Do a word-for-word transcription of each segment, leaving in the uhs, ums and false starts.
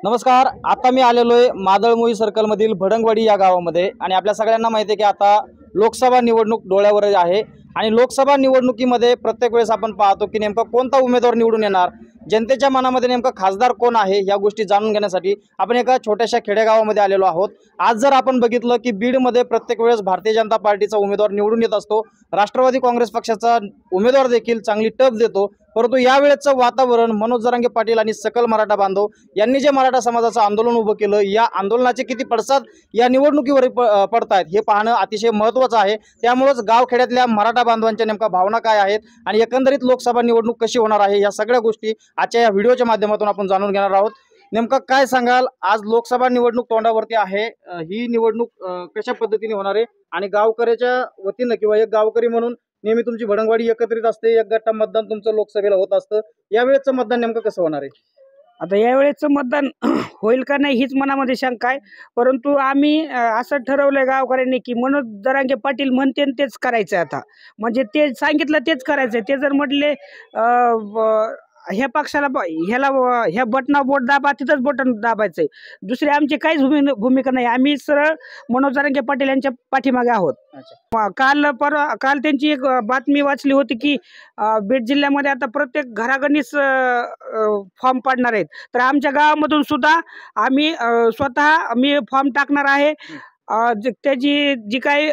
नमस्कार। आता मी आलेलो आहे मादळमोही सर्कलमधील भडंगवाडी या गावामध्ये आणि आपल्या सगळ्यांना माहिती आहे की आता लोकसभा निवडणूक डोळ्यावर आहे आणि लोकसभा निवडणुकीमध्ये प्रत्येक वेळेस आपण पाहतो की नेमका कोणता उमेदवार निवडून येणार, जनतेच्या मनामध्ये नेमका खासदार कोण आहे या गोष्टी जाणून घेण्यासाठी आपण एका छोट्याशा खेडेगावामध्ये आलेलो आहोत। आज जर आपण बघितलं की बीडमध्ये प्रत्येक वेळेस भारतीय जनता पार्टीचा उमेदवार निवडून येत असतो, राष्ट्रवादी काँग्रेस पक्षाचा उमेदवार देखील चांगली टफ देतो, परंतु यावेळेचं वातावरण मनोज जरांगे पाटील आणि सकल मराठा बांधव यांनी जे मराठा समाजाचं आंदोलन उभं केलं, या आंदोलनाचे किती पडसाद या निवडणुकीवर पडतायत हे पाहणं अतिशय महत्त्वाचं आहे। त्यामुळेच गावखेड्यातल्या मराठा बांधवांच्या नेमका भावना काय आहेत आणि एकंदरीत लोकसभा निवडणूक कशी होणार आहे या सगळ्या गोष्टी आजच्या या व्हिडिओच्या माध्यमातून आपण जाणून घेणार आहोत। नेमका काय सांगाल, आज लोकसभा निवडणूक तोंडावरती आहे, ही निवडणूक कशा पद्धतीने होणार आहे आणि गावकऱ्याच्या वतीनं किंवा एक गावकरी म्हणून नेहमी तुमची भडंगवाडी एकत्रित असते, एक गट्टा मतदान तुमचं लोकसभेला होत असतं, यावेळेचं मतदान नेमकं कसं होणार आहे? आता यावेळेचं मतदान होईल का नाही हीच मनामध्ये शंका आहे, परंतु आम्ही असं ठरवलंय गावकऱ्यांनी की मनोज जरांगे पाटील म्हणते तेच करायचं आता, म्हणजे ते सांगितलं तेच करायचं। ते जर म्हटले ह्या पक्षाला ह्याला ह्या बटना बोट दाबा, तिथंच बटन दाबायचंय, दुसरी आमची काहीच भूमिका नाही। आम्ही सरळ मनोज जरांगे पाटील यांच्या पाठीमागे आहोत। काल परवा काल त्यांची एक बातमी वाचली होती की बीड जिल्ह्यामध्ये आता प्रत्येक घरागणीच फॉर्म पाडणार आहेत, तर आमच्या गावामधून सुद्धा आम्ही स्वतः मी फॉर्म टाकणार आहे। त्याची जी काही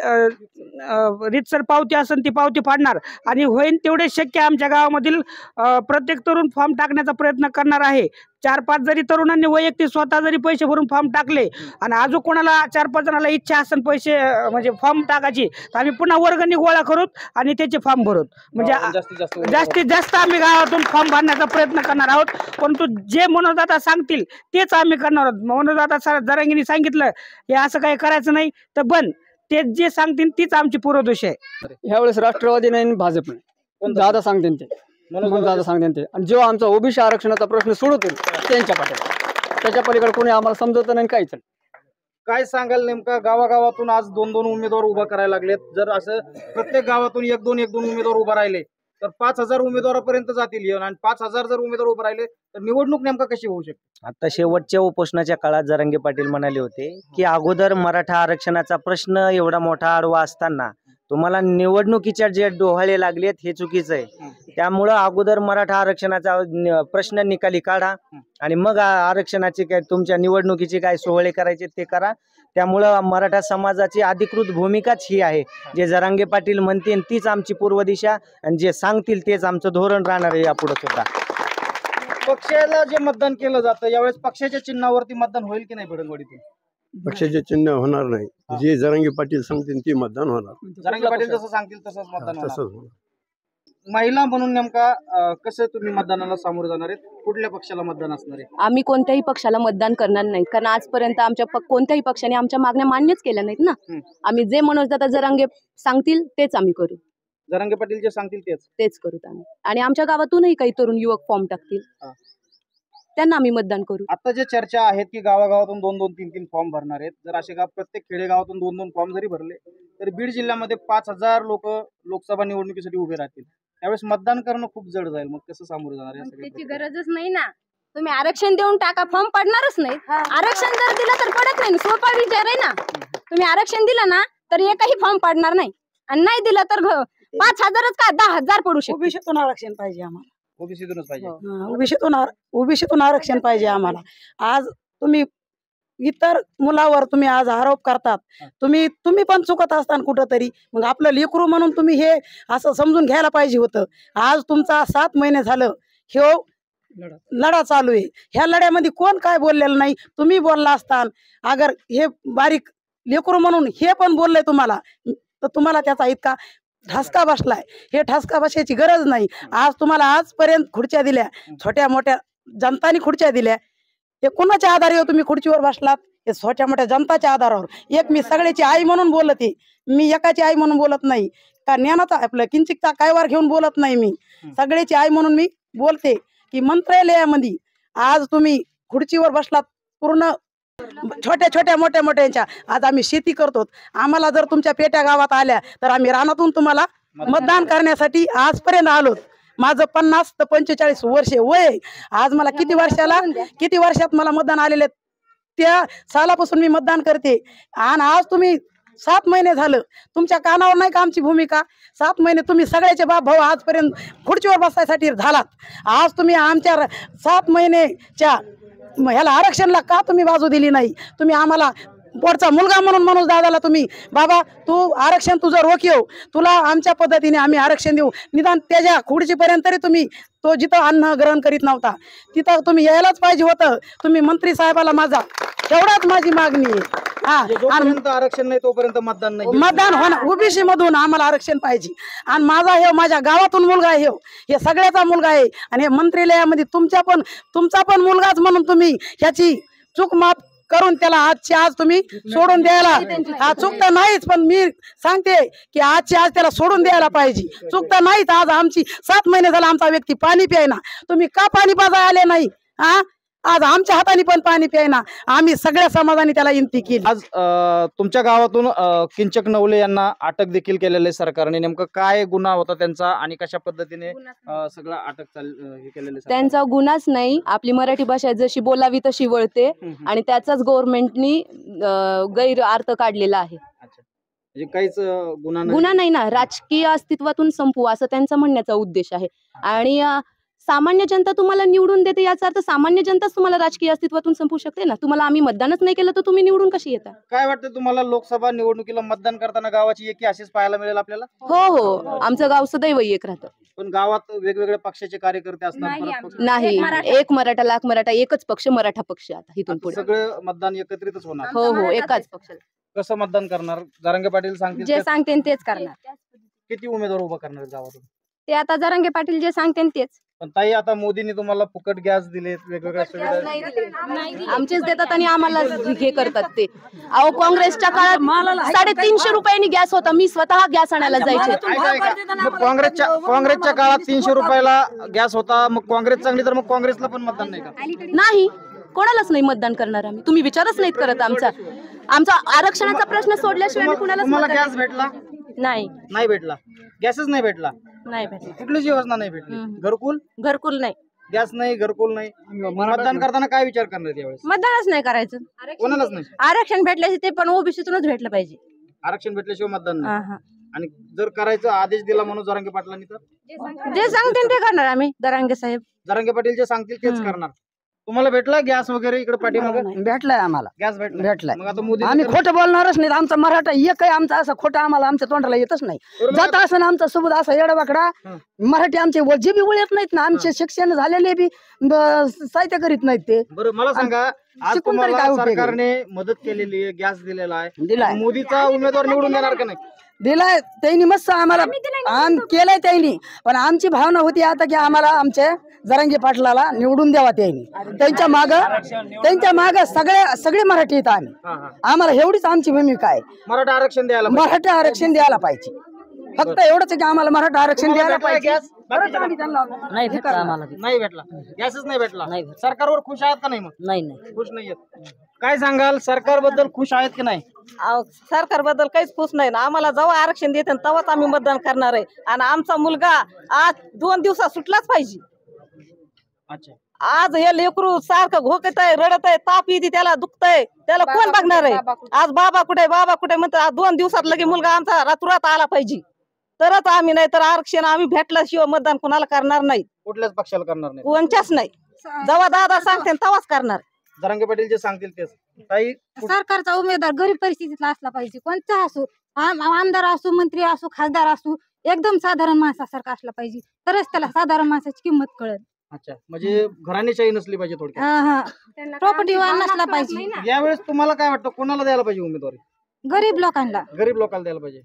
रितसर पावती असेल ती पावती फाडणार आणि होईल तेवढे शक्य आमच्या गावामधील प्रत्येक तरुण फॉर्म टाकण्याचा प्रयत्न करणार आहे। चार पाच जरी तरुणांनी वैयक्तिक स्वतः जरी पैसे भरून फॉर्म टाकले आणि अजून कोणाला चार पाच जणांना इच्छा असेल पैसे म्हणजे फॉर्म टाकायची, तर आम्ही पुन्हा वर्गणी गोळा करूत आणि त्याचे फॉर्म भरूत, म्हणजे जास्तीत जास्त आम्ही गावातून फॉर्म भरण्याचा प्रयत्न करणार आहोत। परंतु जे मनोजदादा सांगतील तेच आम्ही करणार आहोत। मनोजदादा जरांगेंनी सांगितलं हे असं काही करायचं नाही तर बंद, ते जे सांगतील तीच आमची पूर्वदोष आहे। ह्यावेळेस राष्ट्रवादी नाही भाजप नाही, दादा सांगतील ते म्हणून दादा सांगतील ते, आणि जेव्हा आमचा ओबीसी आरक्षणाचा प्रश्न सोडवतील त्यांच्या पाठीला, त्याच्या पलीकडे कोणी आम्हाला समजत नाही काहीच नाही। काय सांगाल, नेमका गावागावातून आज दोन दोन उमेदवार उभा करायला लागलेत, जर असं प्रत्येक गावातून एक दोन एक दोन उमेदवार उभा राहिले तर पाच हजार उमेदवारापर्यंत जातील आणि पाच हजार जर उमेदवार उभे राहिले तर निवडणूक नेमका कशी होऊ शकते? आता शेवटच्या उपोषणाच्या काळात जरांगे पाटील म्हणाले होते की अगोदर मराठा आरक्षणाचा प्रश्न एवढा मोठा आडवा असताना तुम्हाला निवडणुकीच्या जे डोहाळे लागलेत हे चुकीचं आहे, त्यामुळं अगोदर मराठा आरक्षणाचा प्रश्न निकाली काढा आणि मग आरक्षणाची काय तुमच्या निवडणुकीची काय सोहळे करायचे ते करा। त्यामुळं मराठा समाजाची अधिकृत भूमिकाच ही आहे, जे जरांगे पाटील म्हणतील तीच आमची पूर्व दिशा आणि जे सांगतील तेच आमचं धोरण राहणार आहे यापुढे सुद्धा। पक्षाला जे मतदान केलं जातं यावेळेस पक्षाच्या चिन्हावरती मतदान होईल की नाही भडंगवाडीतून? पक्षाचे चिन्ह होणार नाही, जे जरांगे पाटील सांगतील ते मतदान होणार। जरांगे पाटील जसं सांगतील तसंच मतदान होणार। महिला म्हणून नेमका कसं तुम्ही मतदानाला सामोरे जाणार आहेत, कुठल्या पक्षाला मतदान असणार आहे? आम्ही कोणत्याही पक्षाला मतदान करणार नाही, कारण आजपर्यंत आमच्या कोणत्याही पक्षाने आमच्या मागण्या मान्यच केल्या नाहीत ना। आम्ही जे मनोजदादा जरांगे सांगतील तेच आम्ही करू, जरांगे पाटील जे सांगतील तेच तेच करू आम्ही, आणि आमच्या गावातूनही काही तरुण युवक फॉर्म टाकतील त्यांना आम्ही मतदान करू। आता जे चर्चा आहेत की गावागावातून दोन दोन तीन तीन फॉर्म भरणार आहेत, जर असे गाव प्रत्येक खेडेगावातून दोन दोन फॉर्म जरी भरले तर बीड जिल्ह्यामध्ये पाच हजार लोक लोकसभा निवडणुकीसाठी उभे राहतील, त्यावेळेस मतदान करणं खूप जड जाईल, मग कसं सामोरे जाणार? त्याची गरजच नाही ना, तुम्ही आरक्षण देऊन टाका, फॉर्म पडणारच नाही। आरक्षण जर दिलं तर पडत नाही, सोपा विचार आहे ना। तुम्ही आरक्षण दिलं ना तर एकही फॉर्म पडणार नाही, आणि नाही दिलं तर पाच हजारच का दहा हजार पडू शकतो। ओबीसीतून आरक्षण पाहिजे आम्हाला, ओबीसीतूनच पाहिजे, ओबीसीतून ओबीसीतून आरक्षण पाहिजे आम्हाला। आज तुम्ही इतर मुलावर तुम्ही आज आरोप करतात, तुम्ही तुम्ही पण चुकत असताना कुठंतरी, मग आपलं लेकरू म्हणून तुम्ही हे असं समजून घ्यायला पाहिजे होतं। आज तुमचा सात महिने झालं हे लढा चालू आहे, ह्या लढ्यामध्ये कोण काय बोललेलं नाही, तुम्ही बोलला असताना अगर हे बारीक लेकरू म्हणून हे पण बोलले तुम्हाला, तर तुम्हाला त्याचा इतका ठसका बसलाय। हे ठसका बसायची गरज नाही। आज तुम्हाला आजपर्यंत खुर्च्या दिल्या, छोट्या मोठ्या जनतानी खुर्च्या दिल्या, हे कोणाच्या आधारावर तुम्ही खुर्चीवर बसलात? हे छोट्या मोठ्या जनताच्या आधारावर। एक मी सगळ्याची आई म्हणून बोलते, मी एकाची आई म्हणून बोलत नाही, का ज्ञानाचा आपलं किंचितचा कायवार घेऊन बोलत नाही, मी सगळ्याची आई म्हणून मी बोलते की मंत्रालयामध्ये आज तुम्ही खुर्चीवर बसलात, पूर्ण छोट्या छोट्या मोठ्या मोठ्यांच्या, आज आम्ही शेती करतो, आम्हाला जर तुमच्या पेट्या गावात आल्या तर आम्ही रानातून तुम्हाला मतदान करण्यासाठी आजपर्यंत आलो, माझं पन्नास ते पंचेचाळीस वर्षे वय आहे. आज मला किती वर्षाला किती वर्षात मला मतदान आलेले त्या सालापासून मी मतदान करते आणि आज तुम्ही सात महिने झालं तुमच्या कानावर नाही का आमची भूमिका. सात महिने तुम्ही सगळ्याचे बाप भाऊ आजपर्यंत खुर्चीवर बसायसाठी झालात. आज तुम्ही आमच्या र- सात महिनेच्या म- ह्याला आरक्षणला का तुम्ही बाजू दिली नाही. तुम्ही आम्हाला पोटचा मुलगा म्हणून मनोज दादाला तुम्ही बाबा तू आरक्षण तुझं रोखीव तुला आमच्या पद्धतीने आम्ही आरक्षण देऊ. निदान त्याच्या खुर्चीपर्यंत तरी तुम्ही तो जिथं अन्न ग्रहण करीत नव्हता तिथं तुम्ही यायलाच पाहिजे होतं. तुम्ही मंत्री साहेबाला माझा तेवढाच माझी मागणी आहे. हा आणि जोपर्यंत आरक्षण नाही तोपर्यंत मतदान नाही. मतदान होणार ओबीसी मधून आम्हाला आरक्षण पाहिजे. आणि माझा हे माझ्या गावातून मुलगा आहे ह्यो. हे सगळ्याचा मुलगा आहे आणि हे मंत्रिलयामध्ये तुमच्या पण तुमचा पण मुलगाच म्हणून तुम्ही ह्याची चूक माफ करून त्याला आजची आज तुम्ही सोडून द्यायला हा चुकता नाहीच पण मी सांगते की आजची आज त्याला सोडून द्यायला पाहिजे. चुकता नाहीच. आज आमची सात महिने झाला आमचा व्यक्ती पाणी प्यायना. तुम्ही का पाणी पाजा आले नाही. हा आज आमच्या हाताने पण पाणी प्यायना. आम्ही सगळ्या समाजाने त्याला विनंती केली. आज अ, तुमच्या गावातून अ, किंचक नवले यांना अटक देखील केलेलं आहे सरकारने. नेमकं काय गुन्हा होता त्यांचा आणि कशा पद्धतीने अ, सगळं अटक चाल अ, हे केलेलं आहे सरकारने? त्यांचा गुन्हाच नाही. आपली मराठी भाषा जशी बोलावी तशी वळते हम्म. आणि त्याचाच गव्हर्नमेंटनी गैर अर्थ काढलेला आहे. अच्छा. म्हणजे काहीच अ, गुन्हा नाही. गुन्हा नाही ना. राजकीय अस्तित्वातून संपू असं त्यांचा म्हणण्याचा उद्देश आहे. आणि अ, सामान्य जनता तुम्हाला निवडून देते याचा अर्थ सामान्य जनताच तुम्हाला राजकीय अस्तित्वातून संपू शकते ना. तुम्हाला आम्ही मतदानच नाही केलं तर तुम्ही निवडून कशी येता. काय वाटतं तुम्हाला लोकसभा निवडणुकीला मतदान करताना गावाची एकी अशीच पाहायला मिळेल आपल्याला? हो हो आमचं गाव सदैव एक राहतं. पण गावात वेगवेगळ्या पक्षाचे कार्यकर्ते असतात. परत पक्ष- नाही एक मराठा लाख मराठा एकच पक्ष मराठा पक्ष आता इथून आता पुढे. सगळं मतदान एकत्रितच होणार. हो हो एकाच पक्ष. कसं मतदान करणार? जरांगे पाटील सांगतील जे तेच- सांगते तेच करणार. किती उमेदवार उभा करणार आहेत गावातून? ते आता जरांगे पाटील जे सांगते तेच. पण ताई आता मोदींनी तुम्हाला फुकट गॅस दिलेत, वेगवेगळ्या सुविधा. आमचेच देतात आणि आम्हाला हे करतात ते. अहो काँग्रेसच्या काळात साडेतीनशे रुपयांनी गॅस होता. मी स्वतः गॅस आणायला जायचे. ऐका, ऐका. मग काँग्रेसच्या काँग्रेसच्या काळात तीनशे रुपयाला गॅस होता. मग काँग्रेस चांगली तर मग काँग्रेसला पण मतदान नाही का? नाही कोणालाच नाही मतदान करणार आम्ही. तुम्ही विचारच नाहीत करत आमचा. आमचा आरक्षणाचा प्रश्न सोडल्याशिवाय आम्ही कुणालाच तुम्हाला मतदान- गॅस भेटला? नाही नाही भेटला. गॅसच नाही भेटला. नाही भेटलं. कुठलीच योजना नाही भेटली. घरकुल घरकुल नाही. गॅस नाही, घरकुल नाही. मतदान करताना काय विचार करणार यावेळेस? मतदानच नाही करायचं. कोणालाच नाही. आरक्षण भेटल्याचे ते पण ओबीसीतूनच भेटलं पाहिजे. आरक्षण भेटल्याशिवाय मतदान नाही. हा, हा. आणि जर करायचं आदेश दिला म्हणून जरांगे पाटलांनी तर जे सांगते ते करणार आम्ही दरांगे साहेब. जरांगे पाटील जे सांगतील तेच करणार. तुम्हाला भेटला गॅस वगैरे इकडे पाठीमागे? भेटलाय आम्हाला. गॅस भेटला. भेटलाय. मग आता मोदी आम्ही खोटं बोलणारच नाही. आमचा मराठा एक आहे आमचा असं खोटं आम्हाला आमच्या तोंडाला येतच नाही. जात असं ना आमचा सोबत असा येडावाकडा मराठी आमचे व- जे बी बोलत नाहीत ना आमचे शिक्षण झालेले बी ब- साहित्य करीत नाहीत ते. बरं मला सांगा आज शिकून तरी तुम्हाला काय उपयोग आहे? सरकारने मदत केलेली आहे, गॅस दिलेला आहे. दिलाय. मोदीचा उमेदवार निवडून देणार का नाही? दिलाय त्यांनी मस्त आम्हाला आम केलंय त्यांनी. पण आमची भावना होती आता की आम्हाला आमच्या जरांगे पाटलाला निवडून द्यावा त्यांनी. त्यांच्या माग त्यांच्या माग सगळे सगळे मराठी येत आम्ही. हा, हा. आम्हाला एवढीच आमची भूमिका आहे. मराठा आरक्षण द्यायला पाहिजे. मराठा आरक्षण द्यायला पाहिजे. फक्त एवढंच आहे की आम्हाला मराठा आरक्षण द्यायला भेटलाय पाहिजे. गॅस? परत आम्ही त्यांना- नाही भेटला आम्हाला बी. नाही भेटला. गॅसच नाही भेटला. नाही भेटला. सरकारवर खुश आहात का नाही? मग नाही नाही खुश नाही आहेत. काय सांगाल सरकारबद्दल खुश आहेत की नाही? सरकार बद्दल काहीच खुश नाही ना. आम्हाला जेव्हा आरक्षण देते तेव्हाच आम्ही मतदान करणार आहे. आणि आमचा मुलगा आज दोन दिवसात सुटलाच पाहिजे. अच्छा. आज हे लेकरू सारखं घोकत आहे, रडत आहे, ताप येते, त्याला दुखतंय, त्याला कोण बघणार आहे? आज बाबा कुठे बाबा कुठे म्हणतात. दोन दिवसात लगे मुलगा आमचा रातुरात आला पाहिजे तरच आम्ही, नाही तर आरक्षण आम्ही भेटल्याशिवाय मतदान कोणाला करणार नाही. कुठल्याच पक्षाला करणार नाही. कोणच्याच नाही. जेव्हा दादा सांगते तेव्हाच करणार. जरांगे पाटील जे सांगतील तेच. ताई सरकारचा उमेदवार गरीब परिस्थितीतला असला पाहिजे. कोणता असो, आम- आमदार असो, मंत्री असो, खासदार असो, एकदम साधारण माणसासारखा असला पाहिजे तरच त्याला साधारण माणसाची किंमत कळेल. अच्छा. म्हणजे घराणेशाही नसली पाहिजे थोडक्यात. प्रॉपर्टी नसला पाहिजे. यावेळेस तुम्हाला काय वाटतं कोणाला द्यायला पाहिजे उमेदवारी? गरीब लोकांना. गरीब लोकांना द्यायला पाहिजे.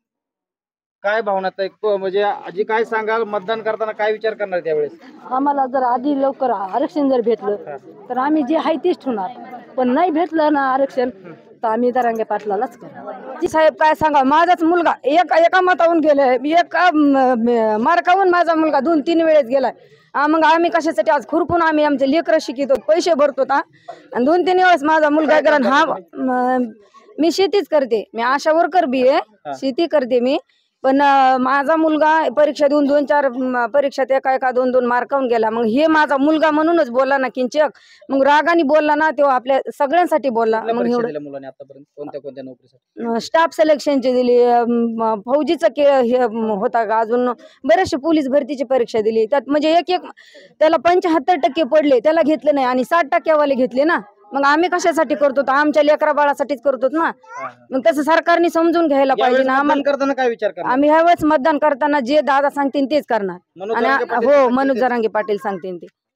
काय भावना ताई? क- म्हणजे आजी काय सांगाल मतदान करताना काय विचार करणार त्यावेळेस? आम्हाला जर आधी लवकर आरक्षण जर भेटलं तर आम्ही जे आहे तेच ठेवणार. पण नाही भेटलं ना आरक्षण तर आम्ही दरांगे पाटलालाच करणार. साहेब काय सांगा, माझाच मुलगा एक एका मतावून गेलाय, एका मार्कावून माझा मुलगा दोन तीन वेळेस गेलाय. आ, मग आम्ही कशासाठी आज खुरपून आम्ही आमचे लेकरं शिकितो, पैसे भरतो ता आणि दोन तीन वेळेस माझा मुलगा गेला. हा म- मी शेतीच करते. मी आशा वर्कर बी आहे, शेती करते मी. पण अं, माझा मुलगा परीक्षा देऊन दोन चार म, परीक्षात एका एका दोन दोन मार्कावून गेला. मग हे माझा मुलगा म्हणूनच बोलला ना किंचक, मग रागाने बोलला ना तेव्हा आपल्या सगळ्यांसाठी बोलला. कुठल्या मग परीक्षा एवढं दिल्या मुलाने आतापर्यंत कोणत्या कोणत्या नोकरीसाठी? स्टाफ सिलेक्शनची दिली, अं, फौजीचं के हे अं, होता का, अजून बरेचसे पोलीस भरतीची परीक्षा दिली. त्यात म्हणजे एक एक त्याला पंच्याहत्तर टक्के पडले, त्याला घेतले नाही आणि साठ टक्क्यावाले घेतले ना. मग आम्ही कशासाठी करतो, तर आमच्या लेकरा बाळासाठीच करतो ना. मग तसं सरकारने समजून घ्यायला पाहिजे यावेळेस ना मतदान आम्हाला. करताना काय विचार करणार? आम्ही ह्यावेळेस मतदान करताना जे दादा सांगतील तेच करणार. मनोज आणि जरांगे पाटील हो सांगतील मनोज तेच. जरांगे पाटील सांगतील ते.